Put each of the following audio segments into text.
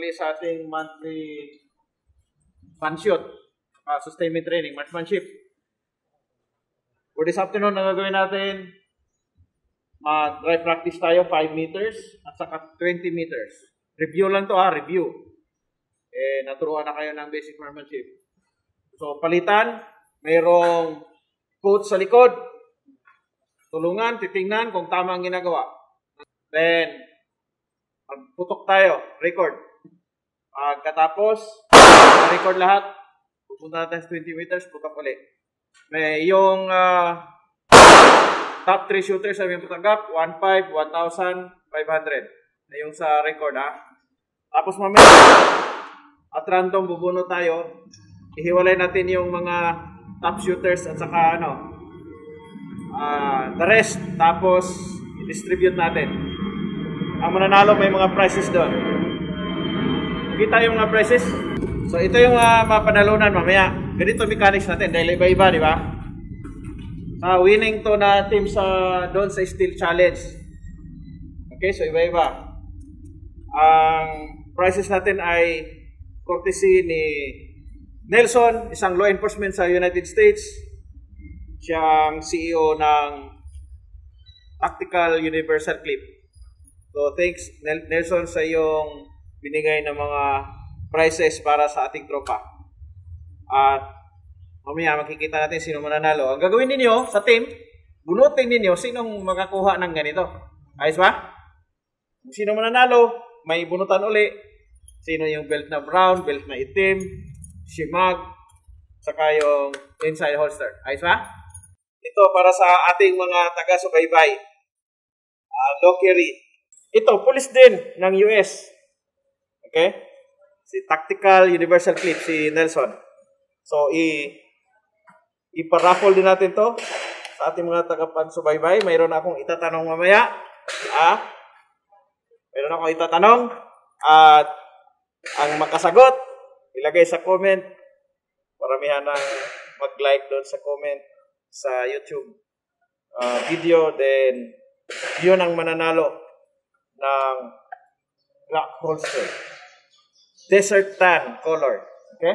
uli sa ating monthly fanshoot, sustainment training, marksmanship. For this afternoon, ang gagawin natin, dry practice tayo, 5 meters at saka 20 meters. Review lang to review. Naturuan na kayo ng basic marksmanship. So, palitan, mayroong coach sa likod. Tulungan, titingnan kung tama ang ginagawa. Then, magputok tayo, record. Pagkatapos, record lahat. Pupunta natin sa 20 meters, putok ulit. May yung top 3 shooters sa aming patanggap, 1,500, 1,500. Na yung sa record Tapos mamaya, at random bubuno tayo. Ihiwalay natin yung mga top shooters at saka the rest. Tapos, i-distribute natin. Ang mananalo may mga prizes doon. Kita yung mga prizes. So, ito yung mapanalunan mamaya. Ganito mechanics natin dahil iba-iba, di ba? Winning to na team doon sa Steel Challenge. Okay, so iba-iba. Ang prizes natin ay courtesy ni Nelson, isang law enforcement sa United States. Siya ang CEO ng Tactical Universal Clip. So, thanks Nelson sa iyong binigay ng mga prizes para sa ating tropa. At mamaya makikita natin sino mananalo. Ang gagawin ninyo sa team, bunutin ninyo sinong makakuha ng ganito. Ayos ba? Kung sino mananalo, may bunutan uli. Sino yung belt na brown, belt na itim, shimag, saka yung inside holster. Ayos ba? Ito para sa ating mga taga-subaybay. Low carry. Ito, police din ng US. Okay? Si Tactical Universal Clip, si Nelson. So, iparaffle din natin to sa ating mga taga-subaybay. Mayroon akong itatanong mamaya. Mayroon akong itatanong. At ang makasagot, ilagay sa comment. Paramihan ng mag-like doon sa comment sa YouTube video. Then, yun ang mananalo ng black holster. Desert tan color. Okay?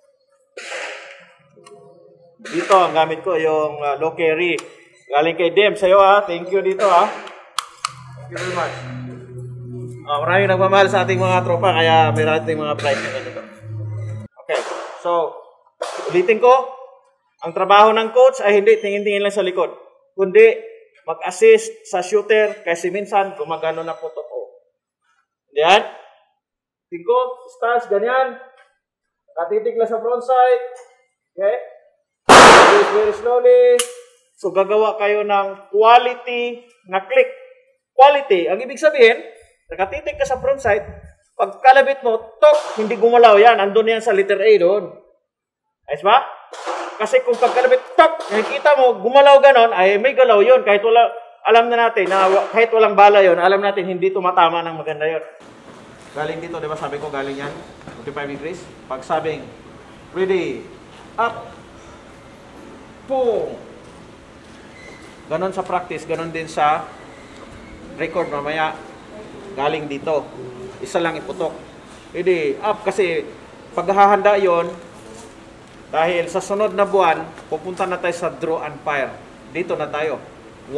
Dito, ang gamit ko yung low carry. Galing kay Dem. Sa'yo Thank you dito Thank you very much. Maraming nagmamahal sa ating mga tropa, kaya may ating mga price na dito. Okay. So, ulitin ko, ang trabaho ng coach ay hindi tingin-tingin lang sa likod, kundi mag-assist sa shooter kasi minsan gumagano na putok. Yan. Tingko, stance, ganyan. Nakatitig lang sa front side. Okay? Very slowly. So, gagawa kayo ng quality na click. Quality. Ang ibig sabihin, nakatitig ka sa front side, pag kalabit mo, tok, hindi gumalaw yan. Andun yan sa letter A doon. Ayos ba? Kasi kung pagkalabit, tok, nakikita mo, gumalaw ganon, ay may galaw yun. Kahit wala, alam na natin na kahit walang bala yun, alam natin hindi tumatama ng maganda yun. Galing dito, di ba? Sabi ko galing yan. 45 degrees. Pag sabing, ready, up, boom. Ganon sa practice, ganon din sa record mamaya. Galing dito. Isa lang iputok. Ready, up. Kasi paghahanda yon, dahil sa sunod na buwan, pupunta na tayo sa draw and fire. Dito na tayo. 1,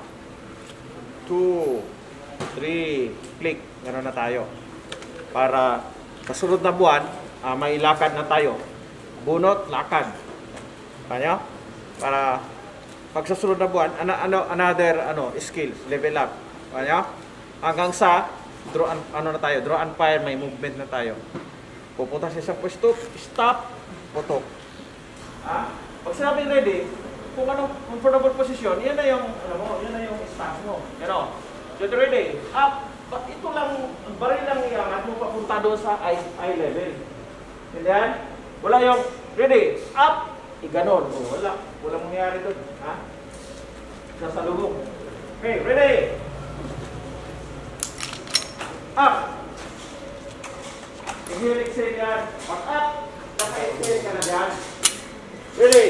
2, 3, click. Ganon na tayo. Para sa sunod na buwan, may lakad na tayo. Bunot, lakad. Kanya? Para pag sa sunod na buwan, another skills, level up. Kanya? Hanggang sa draw and, draw and fire, may movement na tayo. Pupunta siya sa pwesto, stop, putok. Pag sinabing ready, kung anong comfortable position, yan na yung yan na yung stance mo. You're ready, up. Ito lang, baril lang iangat mo papunta doon sa eye level. And then, wala yung, ready, up, ganon. Walang mangyari doon. Sasalubong. Okay, ready. Up. Inhale, exhale yan. Pag up, naka-exhale ka na dyan. Ready.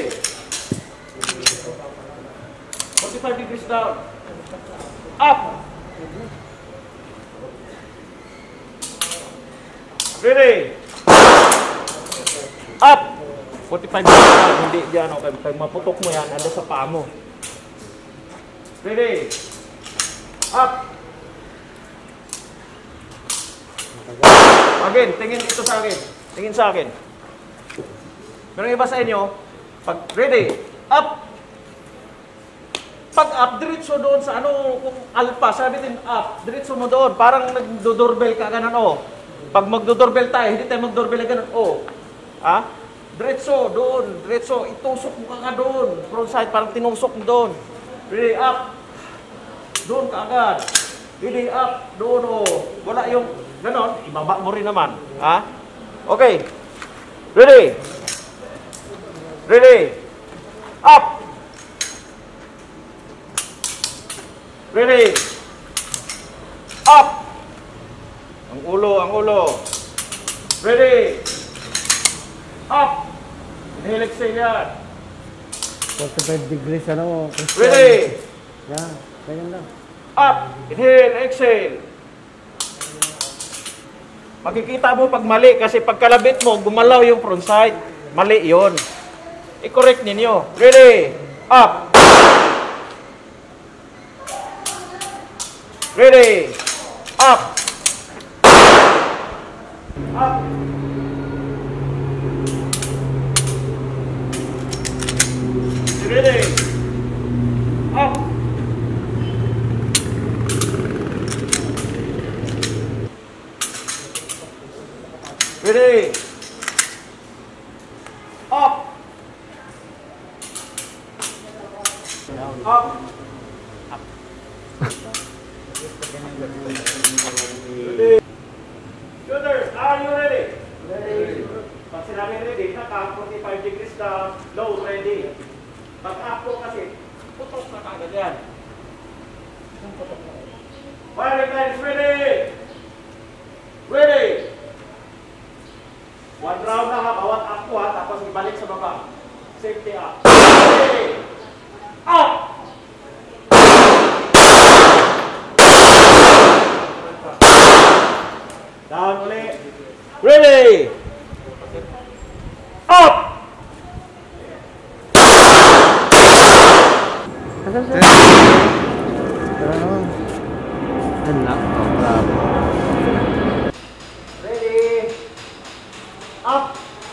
45 degrees down. Up. Ready. Up. 45 minutes. Hindi diyan okay. Pag maputok mo yan, ando sa paa mo. Ready. Up. Again, tingin dito sa akin. Tingin sa akin. Meron iba sa inyo, pag ready, up. Pag up, diretso doon sa ano, kung alpha, sabi din up, diretso mo doon. Parang nagdo-doorbell ka, ganun, oh. Pag magdo-doorbell tayo, hindi tayo mag-doorbell ganun, oh. Ha? Diretso, doon, diretso, itusok mo ka doon. Front side, parang tinusok mo doon. Ready, up. Doon ka agad. Ready, up, doon, oh. Wala yung, ganon, ibaba mo rin naman. Ha? Okay. Ready. Ready. Up. Ready. Up. Ang ulo, ang ulo. Ready. Up. Inhale, exhale yan. 45 degrees ano. Ready. Yan, ganyan lang. Up. Inhale, exhale. Makikita mo pag mali kasi pag kalabit mo, gumalaw yung front side. Mali yon. I-correct ninyo. Ready. Up. Ready. Up. Up. Ready. Up. Ready. Up. Up. Ready. Shooters, are you ready? Ready. Pag sinabi ready, naka 45 degrees down, low, ready. Pag up po kasi, putok na kagad yan. Firing line is ready. Ready. One round na ha, bawat up po ha, tapos ibalik sa baba. Safety up. Ready. Up. Down ulit. Ready. Up. Tara naman. Anak, bravo. Ready. Up.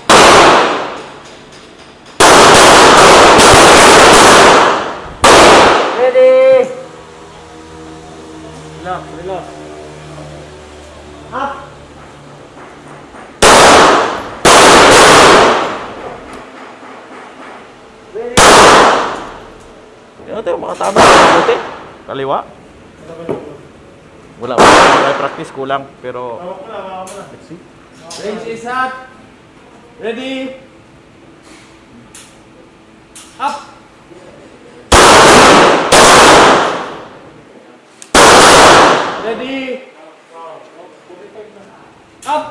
Ready. Relax, relax. Up. Ready. Ito, makatama. Buti. Kaliwa. Wala. Wala practice, kulang. Pero... Let's see. Range is up. Ready. Up. Ready. Up.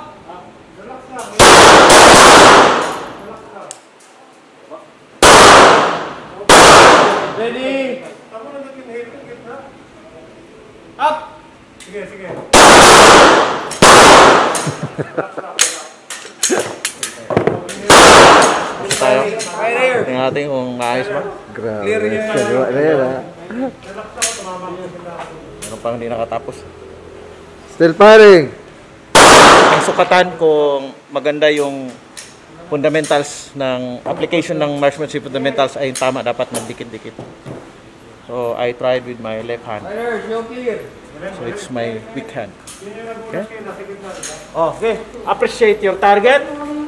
Ready. Up. Sige, sige. Tayo. Tingnan natin kung maayos ba. Grabe. Clear yan. Kaliwa na yan ha. Meron pang hindi nakatapos. Still firing. Ang sukatan kung maganda yung fundamentals ng application ng marksmanship fundamentals ay tama, dapat magdikit-dikit. So I tried with my left hand. Fire, show clear. So it's my weak hand. Okay? Oh, okay. Appreciate your target.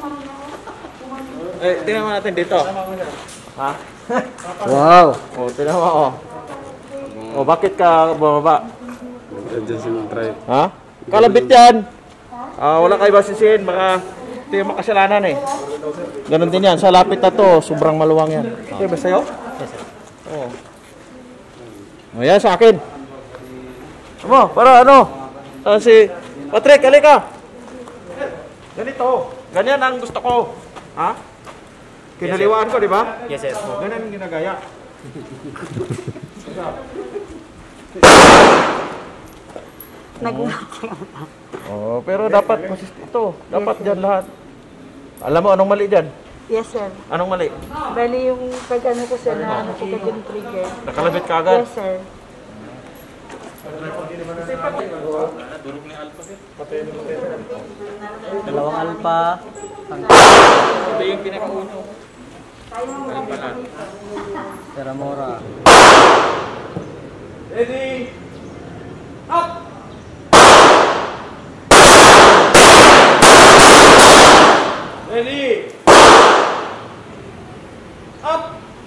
Eh, tingnan mo natin dito. Ha? Wow. Oh, tingnan mo, oh. Oh, bakit ka bumaba? Ha? Kalabit yan. Wala kayo basisihin, baka ito yung makasalanan eh. Ganon din yan. Sa lapit na to, sobrang maluwang yan. Okay ba sa'yo? Yes, sir. Oo. Oh, yan sa akin. Ano, para ano? Si Patrick, halika. Ganito. Ganyan ang gusto ko. Ha? Kinaliwaan ko, di ba? Yes, sir. Oh, ganyan ang ginagaya. Oh, pero dapat ito. Dapat dyan lahat. Alam mo, anong mali dyan? Yes, sir. Anong mali? Bali yung pag-ano ko, sir, na ano ko yung trigger. Nakalabit ka agad? Yes, sir. Dalawang alpa. Ito yung pinaka-uno. Teramora. Ready? Up! Ready? Up!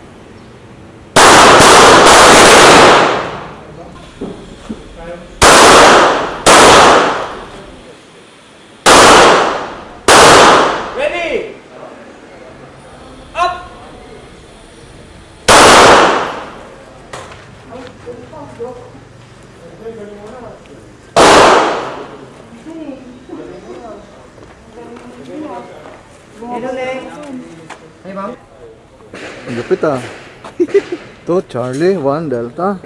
Ready? Up! Ang lupit ah. Ito, Charlie, 1 Delta.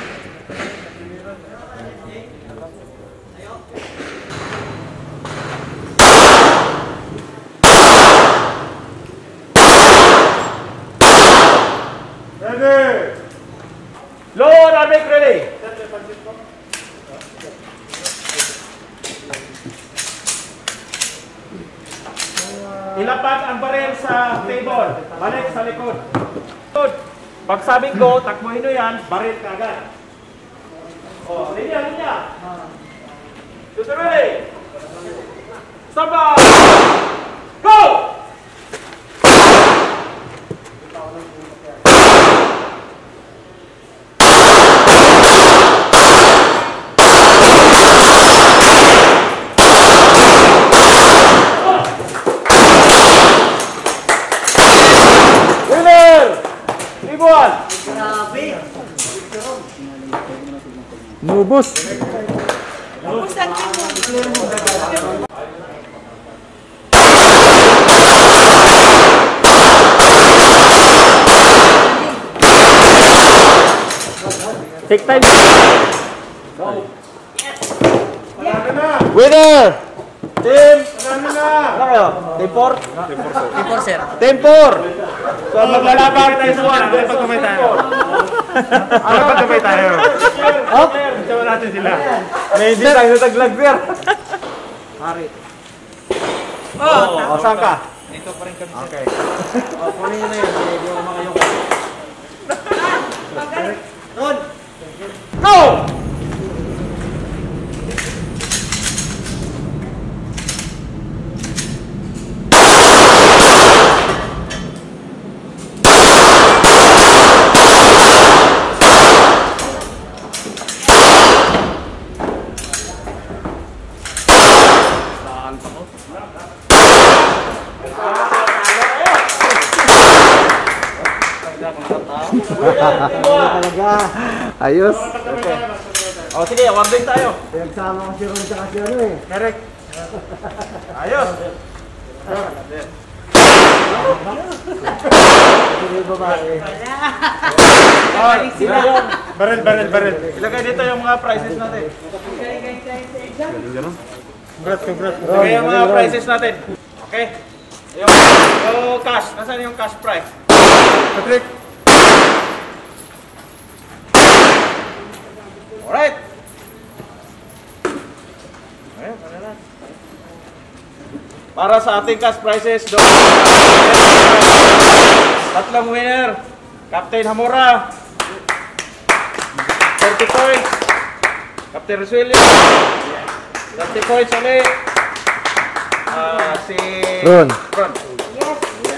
Ready? Load and make ready. Ilapat ang baril sa table. Balik sa likod. Pag sabing go, takbuhin nyo yan, baril ka agad. O, linya, linya. Tutuloy. Stop ba? Go! Nubos. Take time. Winner! Team, ano kayo? Team 4? Team 4, sir. Team 4! So, maglalaban tayo sa 1. Ano pagkamay tayo? Ano pagkamay tayo? Oh? Sama natin sila. May hindi tayo nataglag, sir. Hari. Oh, saan ka? Dito pa rin kami, sir. Okay. O, kunin nyo na yun. Hindi ako makayok. Doon! Go! Ayos. Okay. O, sige, one break tayo. Pinagsama ko si Ron sa kasi ano eh. Correct. Ayos. Baril. Ilagay dito yung mga prizes natin. Congrats. Ilagay yung mga prizes natin. Okay? Yung cash. Nasaan yung cash prize? Patrick. Alright. Ayun, para sa ating cash prizes, tatlong winner. Captain Hamura, 30 points. Captain Rosuelio, 30 points ulit. Si Ron. Yes.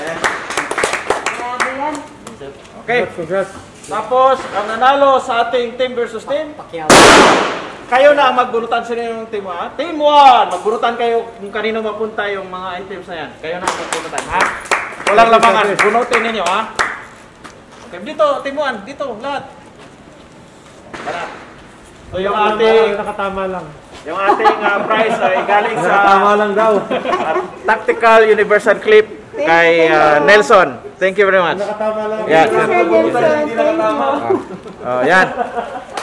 Grabe yan. Okay. Congrats. Tapos, ang nanalo sa ating team versus team, kayo na ang magbunutan sa yung team 1. Team 1, magbunutan kayo kung kanino mapunta yung mga items na yan. Kayo na ang magbunutan, ha? Walang lamangan. Bunutin ninyo, ha? Okay, dito, team 1. Dito, lahat. Lahat. So, yung ating... Nakatama lang. Yung ating prize ay galing sa... Nakatama lang daw. Tactical Universal Clip kay Nelson. Thank you very much. Nakatama lang. Yan. Thank you, sir. Nelson. Thank you. Yan.